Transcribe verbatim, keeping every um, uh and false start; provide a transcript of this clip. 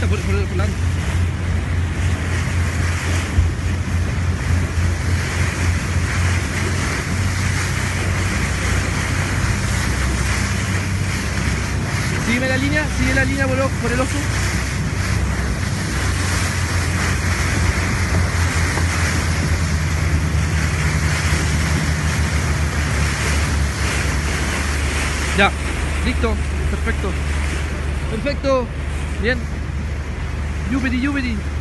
por, por, por la... Sígueme la línea, sigue la línea por, por el oso. Ya, listo, perfecto. Perfecto, bien. Yupiri, yupiri.